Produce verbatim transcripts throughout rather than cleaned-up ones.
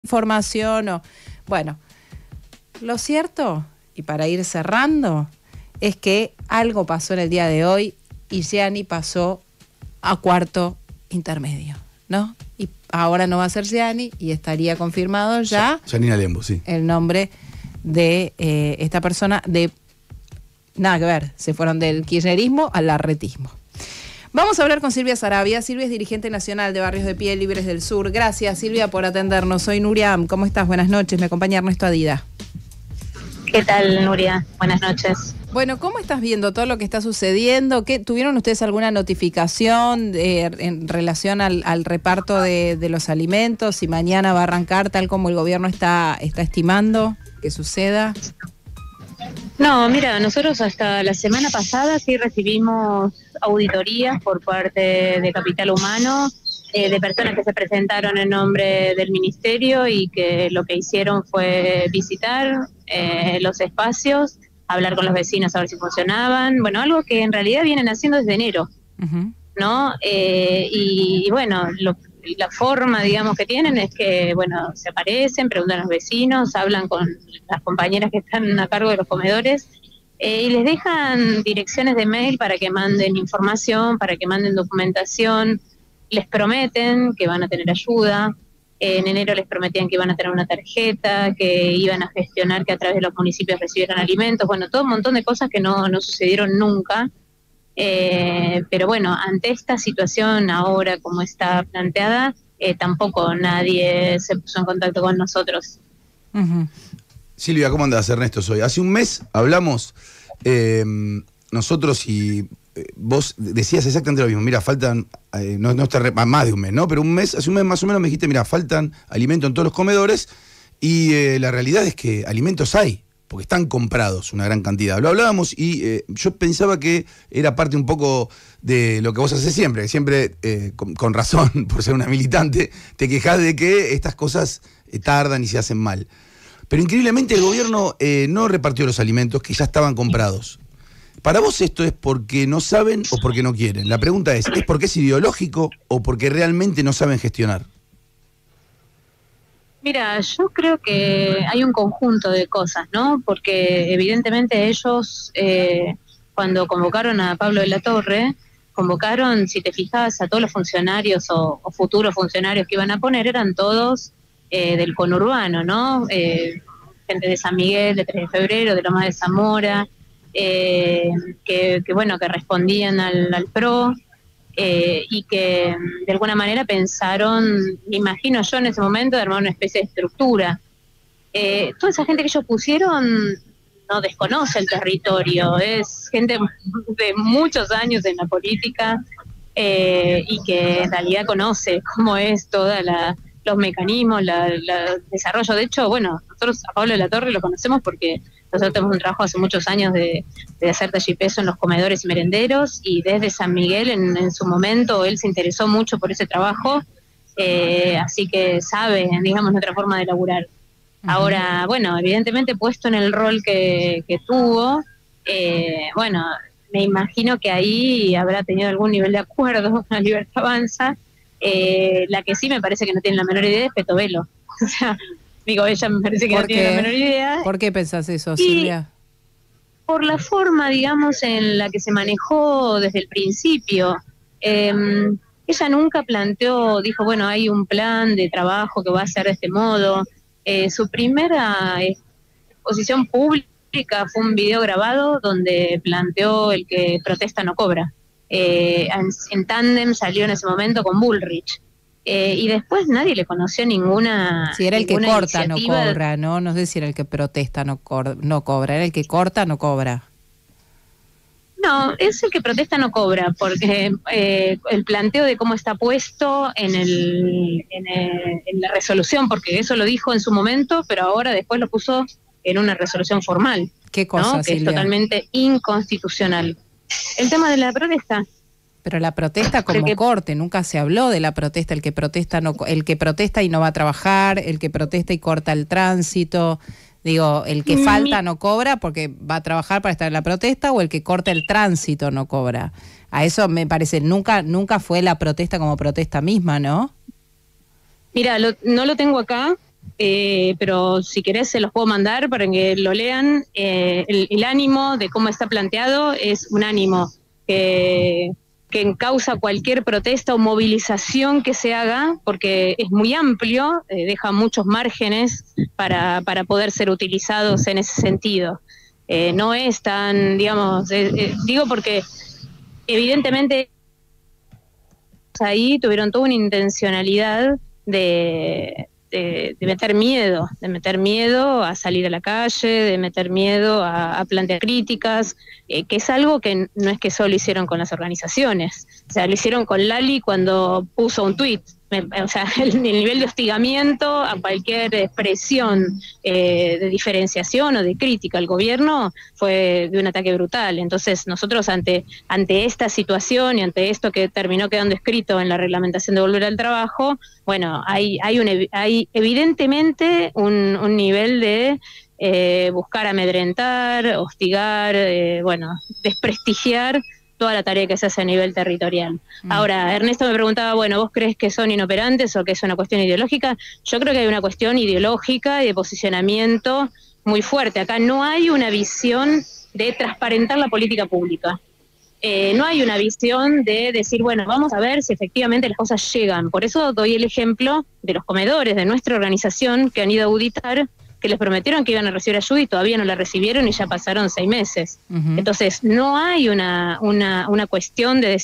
información o... Bueno, lo cierto, y para ir cerrando, es que algo pasó en el día de hoy y Gianni pasó a cuarto intermedio, ¿no? Y ahora no va a ser Gianni y estaría confirmado ya Giannina Lembo, sí, el nombre de eh, esta persona de... Nada que ver, se fueron del kirchnerismo al larretismo. Vamos a hablar con Silvia Sarabia. Silvia es dirigente nacional de Barrios de Pie Libres del Sur. Gracias, Silvia, por atendernos. Soy Nuria Am. ¿Cómo estás? Buenas noches. Me acompaña Ernesto Adida. ¿Qué tal, Nuria? Buenas noches. Bueno, ¿cómo estás viendo todo lo que está sucediendo? ¿Qué, ¿Tuvieron ustedes alguna notificación de, en relación al, al reparto de, de los alimentos? Si mañana va a arrancar tal como el gobierno está, está estimando que suceda. No, mira, nosotros hasta la semana pasada sí recibimos auditorías por parte de Capital Humano, eh, de personas que se presentaron en nombre del ministerio y que lo que hicieron fue visitar eh, los espacios, hablar con los vecinos a ver si funcionaban, bueno, algo que en realidad vienen haciendo desde enero, uh-huh. ¿no? Eh, y, y bueno, lo, la forma, digamos, que tienen es que, bueno, se aparecen, preguntan a los vecinos, hablan con las compañeras que están a cargo de los comedores eh, y les dejan direcciones de mail para que manden información, para que manden documentación, les prometen que van a tener ayuda. En enero les prometían que iban a tener una tarjeta, que iban a gestionar que a través de los municipios recibieran alimentos, bueno, todo un montón de cosas que no, no sucedieron nunca. Eh, pero bueno, ante esta situación ahora como está planteada, eh, tampoco nadie se puso en contacto con nosotros. Uh-huh. Silvia, ¿cómo andás? Ernesto soy. Hace un mes hablamos eh, nosotros y eh, vos decías exactamente lo mismo. Mira, faltan, eh, no, no está re, más de un mes, ¿no? Pero un mes, hace un mes más o menos me dijiste, mira, faltan alimentos en todos los comedores y eh, la realidad es que alimentos hay, porque están comprados una gran cantidad. Lo hablábamos y eh, yo pensaba que era parte un poco de lo que vos haces siempre, que siempre, eh, con, con razón, por ser una militante, te quejás de que estas cosas eh, tardan y se hacen mal. Pero increíblemente el gobierno eh, no repartió los alimentos que ya estaban comprados. ¿Para vos esto es porque no saben o porque no quieren? La pregunta es, ¿es porque es ideológico o porque realmente no saben gestionar? Mira, yo creo que hay un conjunto de cosas, ¿no? Porque evidentemente ellos, eh, cuando convocaron a Pablo de la Torre, convocaron, si te fijas, a todos los funcionarios o, o futuros funcionarios que iban a poner, eran todos eh, del conurbano, ¿no? Eh, gente de San Miguel, de tres de febrero, de Lomas de Zamora, eh, que, que bueno, que respondían al, al P R O. Eh, y que de alguna manera pensaron, me imagino yo en ese momento, de armar una especie de estructura. Eh, toda esa gente que ellos pusieron no desconoce el territorio, es gente de muchos años en la política eh, y que en realidad conoce cómo es toda la los mecanismos, la, la, el desarrollo. De hecho, bueno, nosotros a Pablo de la Torre lo conocemos porque nosotros tenemos un trabajo hace muchos años de, de hacer talla y peso en los comedores y merenderos, y desde San Miguel en, en su momento él se interesó mucho por ese trabajo, eh, así que sabe, digamos, nuestra forma de laburar. Uh-huh. Ahora, bueno, evidentemente puesto en el rol que, que tuvo, eh, bueno, me imagino que ahí habrá tenido algún nivel de acuerdo con la Libertad Avanza. Eh, la que sí me parece que no tiene la menor idea es Petovelo. O sea, digo, ella me parece que no tiene la menor idea. ¿Por qué pensás eso, y Silvia? Por la forma, digamos, en la que se manejó desde el principio. Eh, ella nunca planteó, dijo, bueno, hay un plan de trabajo que va a ser de este modo. Eh, su primera exposición pública fue un video grabado donde planteó el que protesta no cobra. Eh, en, en tándem salió en ese momento con Bullrich. Eh, y después nadie le conoció ninguna. Si era el que corta no iniciativa. cobra, ¿no? No sé si era el que protesta no, cor no cobra, era el que corta no cobra. No, es el que protesta no cobra, porque eh, el planteo de cómo está puesto en, el, en, el, en la resolución, porque eso lo dijo en su momento, pero ahora después lo puso en una resolución formal. ¿Qué cosa, ¿no? Que Silvia? Es totalmente inconstitucional. El tema de la protesta. Pero la protesta como que, corte, nunca se habló de la protesta, el que protesta no, el que protesta y no va a trabajar, el que protesta y corta el tránsito, digo, el que mi, falta no cobra porque va a trabajar para estar en la protesta, o el que corta el tránsito no cobra. A eso me parece, nunca, nunca fue la protesta como protesta misma, ¿no? Mira, lo, no lo tengo acá, eh, pero si querés se los puedo mandar para que lo lean. Eh, el, el ánimo de cómo está planteado es un ánimo que, que encausa cualquier protesta o movilización que se haga, porque es muy amplio, eh, deja muchos márgenes para, para poder ser utilizados en ese sentido. Eh, no es tan, digamos, eh, eh, digo porque evidentemente ahí tuvieron toda una intencionalidad de, de, de meter miedo, de meter miedo a salir a la calle, de meter miedo a, a plantear críticas, eh, que es algo que no es que solo hicieron con las organizaciones, o sea, lo hicieron con Lali cuando puso un tuit. O sea, el, el nivel de hostigamiento a cualquier expresión eh, de diferenciación o de crítica al gobierno fue de un ataque brutal. Entonces, nosotros ante ante esta situación y ante esto que terminó quedando escrito en la reglamentación de volver al trabajo, bueno, hay hay, un, hay evidentemente un, un nivel de eh, buscar amedrentar, hostigar, eh, bueno, desprestigiar toda la tarea que se hace a nivel territorial. Mm. Ahora, Ernesto me preguntaba, bueno, ¿vos crees que son inoperantes o que es una cuestión ideológica? Yo creo que hay una cuestión ideológica y de posicionamiento muy fuerte. Acá no hay una visión de transparentar la política pública. Eh, no hay una visión de decir, bueno, vamos a ver si efectivamente las cosas llegan. Por eso doy el ejemplo de los comedores de nuestra organización que han ido a auditar, que les prometieron que iban a recibir ayuda y todavía no la recibieron y ya pasaron seis meses. Uh-huh. Entonces, no hay una, una, una cuestión de...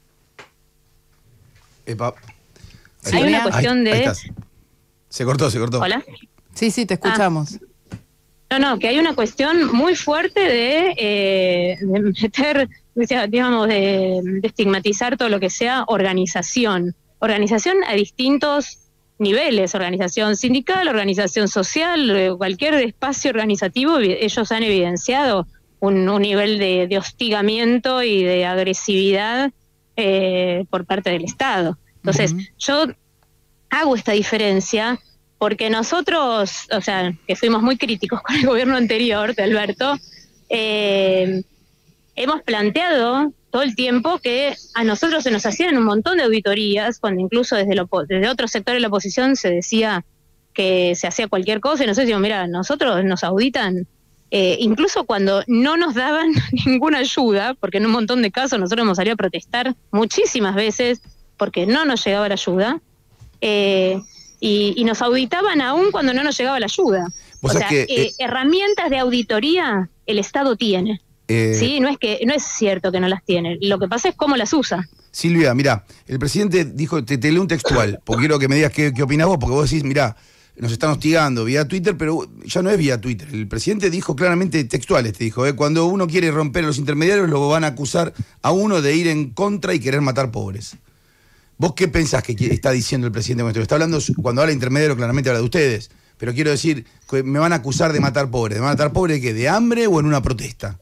Epa. Hay una cuestión ahí, de... ahí se cortó, se cortó. ¿Hola? Sí, sí, te escuchamos. Ah. No, no, que hay una cuestión muy fuerte de, eh, de meter, digamos, de, de estigmatizar todo lo que sea organización. Organización a distintos niveles, organización sindical, organización social, cualquier espacio organizativo, ellos han evidenciado un, un nivel de, de hostigamiento y de agresividad eh, por parte del Estado. Entonces, uh-huh. yo hago esta diferencia porque nosotros, o sea, que fuimos muy críticos con el gobierno anterior de Alberto, eh, hemos planteado todo el tiempo que a nosotros se nos hacían un montón de auditorías, cuando incluso desde, lo, desde otros sectores de la oposición se decía que se hacía cualquier cosa, y nosotros decíamos, mira, nosotros nos auditan, eh, incluso cuando no nos daban ninguna ayuda, porque en un montón de casos nosotros hemos salido a protestar muchísimas veces porque no nos llegaba la ayuda, eh, y, y nos auditaban aún cuando no nos llegaba la ayuda. O sea, que, eh, eh, herramientas de auditoría el Estado tiene. Eh, sí, no es que no es cierto que no las tiene. Lo que pasa es cómo las usa. Silvia, mira, el presidente dijo, te, te leo un textual, porque quiero que me digas qué, qué opinás vos, porque vos decís, mira, nos están hostigando vía Twitter, pero ya no es vía Twitter. El presidente dijo claramente textuales, te dijo, eh, cuando uno quiere romper a los intermediarios, lo van a acusar a uno de ir en contra y querer matar pobres. ¿Vos qué pensás que está diciendo el presidente con esto? Está hablando, cuando habla de intermediario, claramente habla de ustedes, pero quiero decir, que me van a acusar de matar pobres. ¿De matar pobres de qué? ¿De hambre o en una protesta?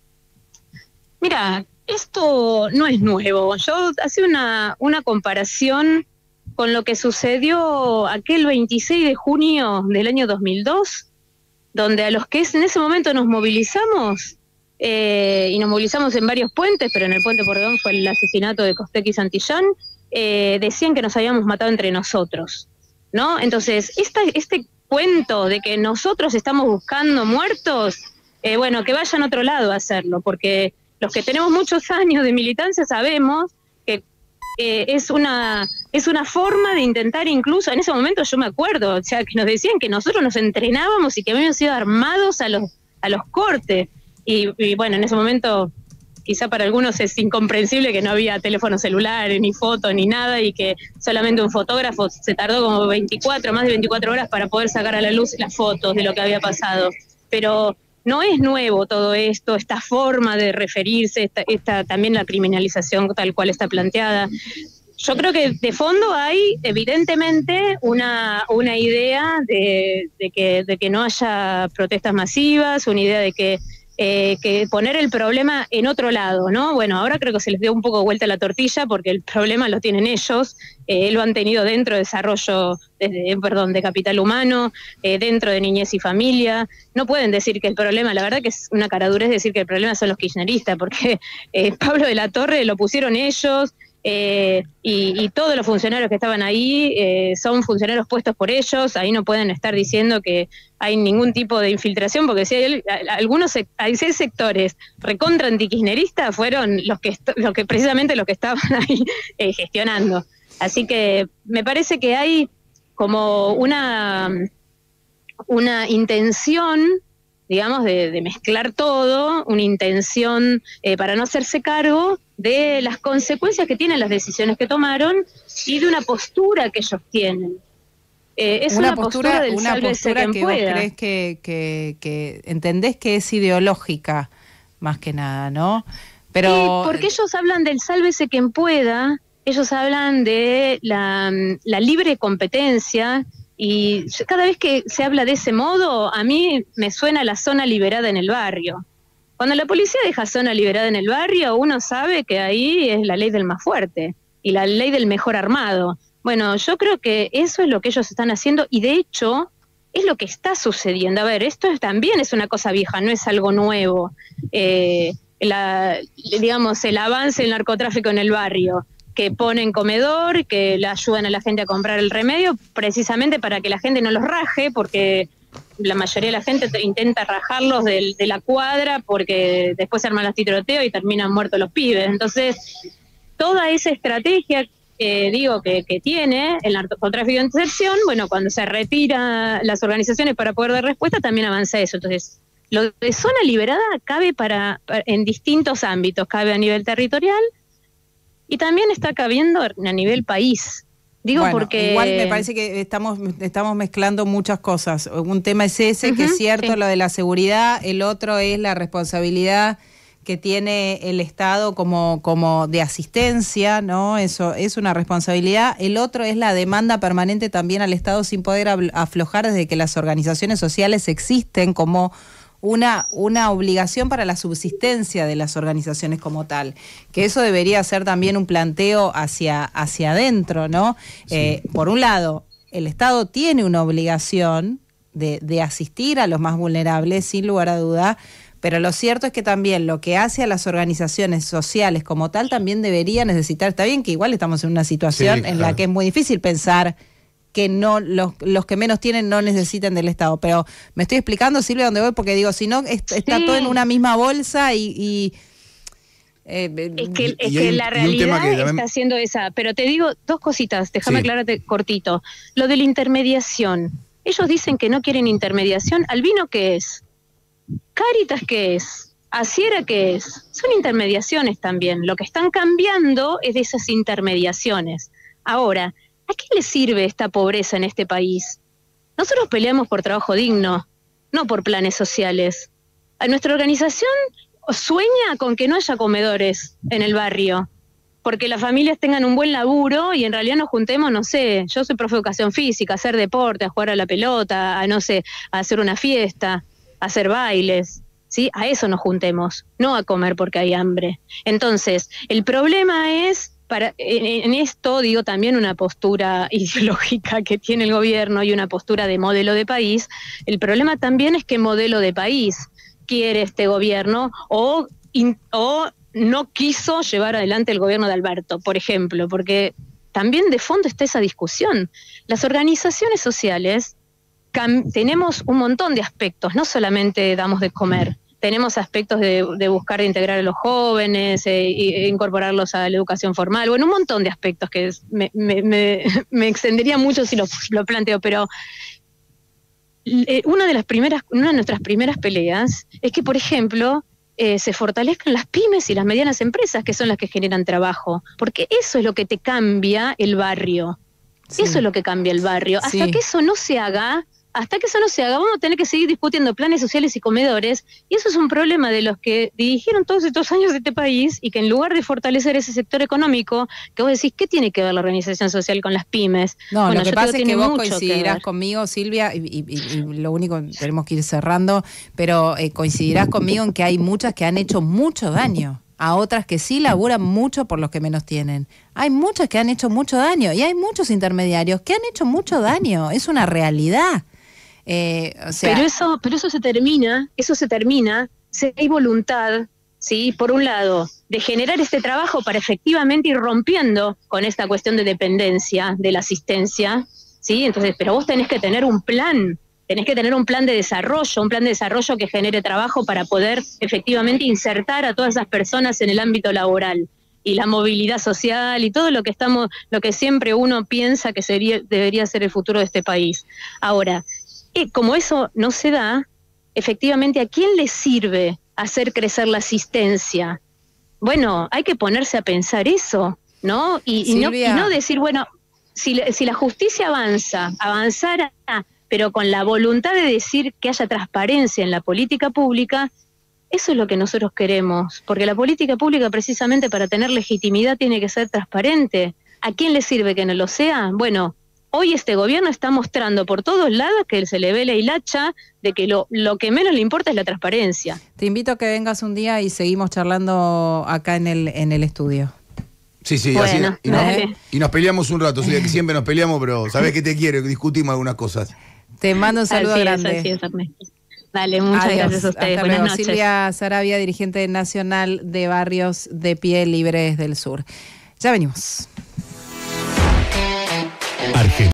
Mira, esto no es nuevo. Yo hacía una, una comparación con lo que sucedió aquel veintiséis de junio del año dos mil dos, donde a los que en ese momento nos movilizamos, eh, y nos movilizamos en varios puentes, pero en el puente Porredón fue el asesinato de Costec y Santillán, eh, decían que nos habíamos matado entre nosotros, ¿no? Entonces, esta, este cuento de que nosotros estamos buscando muertos, eh, bueno, que vayan a otro lado a hacerlo, porque los que tenemos muchos años de militancia sabemos que eh, es una es una forma de intentar, incluso en ese momento yo me acuerdo, o sea, que nos decían que nosotros nos entrenábamos y que habíamos sido armados a los a los cortes, y, y bueno, en ese momento quizá para algunos es incomprensible que no había teléfono celular, ni foto, ni nada, y que solamente un fotógrafo se tardó como veinticuatro, más de veinticuatro horas para poder sacar a la luz las fotos de lo que había pasado. Pero no es nuevo todo esto, esta forma de referirse, esta, esta también la criminalización tal cual está planteada. Yo creo que de fondo hay evidentemente una, una idea de, de, que, de que no haya protestas masivas, una idea de que, eh, que poner el problema en otro lado, ¿no? Bueno, ahora creo que se les dio un poco vuelta la tortilla porque el problema lo tienen ellos, eh, lo han tenido dentro de desarrollo, de, perdón, de capital humano, eh, dentro de niñez y familia. No pueden decir que el problema, la verdad que es una caradurez decir que el problema son los kirchneristas, porque eh, Pablo de la Torre lo pusieron ellos, eh, y, y todos los funcionarios que estaban ahí eh, son funcionarios puestos por ellos, ahí no pueden estar diciendo que hay ningún tipo de infiltración, porque si hay algunos hay seis sectores recontra antikirchneristas fueron los que, los que precisamente los que estaban ahí eh, gestionando. Así que me parece que hay como una, una intención, digamos, de, de mezclar todo, una intención eh, para no hacerse cargo de las consecuencias que tienen las decisiones que tomaron y de una postura que ellos tienen. Eh, es una, una postura, postura del una postura que vos crees que, que, que entendés que es ideológica, más que nada, ¿no? Pero sí, porque ellos hablan del sálvese quien pueda, ellos hablan de la, la libre competencia, y cada vez que se habla de ese modo, a mí me suena la zona liberada en el barrio. Cuando la policía deja zona liberada en el barrio, uno sabe que ahí es la ley del más fuerte y la ley del mejor armado. Bueno, yo creo que eso es lo que ellos están haciendo y de hecho es lo que está sucediendo. A ver, esto es, también es una cosa vieja, no es algo nuevo. Eh, la, digamos, el avance del narcotráfico en el barrio, que ponen comedor, que le ayudan a la gente a comprar el remedio, precisamente para que la gente no los raje, porque la mayoría de la gente intenta rajarlos de, de la cuadra, porque después se arman los tiroteos y terminan muertos los pibes. Entonces, toda esa estrategia, eh, digo, que, que tiene el narcotráfico de inserción, bueno, cuando se retiran las organizaciones para poder dar respuesta, también avanza eso. Entonces, lo de zona liberada cabe para, para en distintos ámbitos, cabe a nivel territorial, y también está cabiendo a nivel país. Digo, bueno, porque igual me parece que estamos estamos mezclando muchas cosas. Un tema es ese, uh-huh, que es cierto, sí, lo de la seguridad, el otro es la responsabilidad que tiene el Estado como, como de asistencia, ¿no? Eso es una responsabilidad. El otro es la demanda permanente también al Estado sin poder aflojar desde que las organizaciones sociales existen como una, una obligación para la subsistencia de las organizaciones como tal, que eso debería ser también un planteo hacia, hacia adentro, ¿no? Sí. Eh, por un lado, el Estado tiene una obligación de, de asistir a los más vulnerables, sin lugar a duda, pero lo cierto es que también lo que hace a las organizaciones sociales como tal también debería necesitar, está bien que igual estamos en una situación sí, en claro. la que es muy difícil pensar que no los, los que menos tienen no necesiten del Estado, pero me estoy explicando, Silvia, dónde voy, porque digo, si no, est- está sí. todo en una misma bolsa y... y eh, es que, es y que hay, la realidad que también... está haciendo esa, pero te digo dos cositas, déjame sí. aclararte cortito. Lo de la intermediación, ellos dicen que no quieren intermediación. ¿Albino qué es? ¿Cáritas qué es? ¿Asiera qué es? Son intermediaciones también, lo que están cambiando es de esas intermediaciones. Ahora, ¿a qué le sirve esta pobreza en este país? Nosotros peleamos por trabajo digno, no por planes sociales. A nuestra organización sueña con que no haya comedores en el barrio, porque las familias tengan un buen laburo y en realidad nos juntemos, no sé, yo soy profe de educación física, a hacer deporte, a jugar a la pelota, a no sé, a hacer una fiesta, a hacer bailes, ¿sí? A eso nos juntemos, no a comer porque hay hambre. Entonces, el problema es... Para, en, en esto digo también una postura ideológica que tiene el gobierno y una postura de modelo de país. El problema también es qué modelo de país quiere este gobierno o, in, o no quiso llevar adelante el gobierno de Alberto, por ejemplo, porque también de fondo está esa discusión. Las organizaciones sociales cam- tenemos un montón de aspectos, no solamente damos de comer. Tenemos aspectos de, de buscar de integrar a los jóvenes, eh, e incorporarlos a la educación formal, bueno, un montón de aspectos que me, me, me, me extendería mucho si lo, lo planteo, pero eh, una de las primeras, una de nuestras primeras peleas es que, por ejemplo, eh, se fortalezcan las pymes y las medianas empresas, que son las que generan trabajo, porque eso es lo que te cambia el barrio, sí. eso es lo que cambia el barrio. Hasta sí. que eso no se haga... Hasta que eso no se haga, vamos a tener que seguir discutiendo planes sociales y comedores, y eso es un problema de los que dirigieron todos estos años de este país, y que en lugar de fortalecer ese sector económico, que vos decís, ¿qué tiene que ver la organización social con las pymes? No, bueno, lo que pasa es que vos coincidirás conmigo, Silvia, y, y, y, y lo único, tenemos que ir cerrando, pero eh, coincidirás conmigo en que hay muchas que han hecho mucho daño a otras que sí laburan mucho por los que menos tienen. Hay muchas que han hecho mucho daño, y hay muchos intermediarios que han hecho mucho daño, es una realidad. Eh, o sea, pero eso, pero eso se termina, eso se termina, si hay voluntad ¿sí? Por un lado, de generar este trabajo para efectivamente ir rompiendo con esta cuestión de dependencia de la asistencia, ¿sí? Entonces, pero vos tenés que tener un plan, tenés que tener un plan de desarrollo, un plan de desarrollo que genere trabajo para poder efectivamente insertar a todas esas personas en el ámbito laboral. Y la movilidad social y todo lo que estamos, lo que siempre uno piensa que sería, debería ser el futuro de este país. Ahora, eh, como eso no se da, efectivamente, ¿a quién le sirve hacer crecer la asistencia? Bueno, hay que ponerse a pensar eso, ¿no? Y, y, no, y no decir, bueno, si, si la justicia avanza, avanzara, pero con la voluntad de decir que haya transparencia en la política pública. Eso es lo que nosotros queremos, porque la política pública precisamente para tener legitimidad tiene que ser transparente. ¿A quién le sirve que no lo sea? Bueno, hoy este gobierno está mostrando por todos lados que se le ve la hilacha de que lo, lo que menos le importa es la transparencia. Te invito a que vengas un día y seguimos charlando acá en el, en el estudio. Sí, sí, bueno, así, y, nos, y nos peleamos un rato, Silvia, que siempre nos peleamos, pero sabés que te quiero, que discutimos algunas cosas. Te mando un saludo así grande. Es, así es, Ernesto. Dale, muchas Adiós. gracias a ustedes. Hasta Buenas luego. noches. Silvia Saravia, dirigente nacional de Barrios de Pie Libres del Sur. Ya venimos.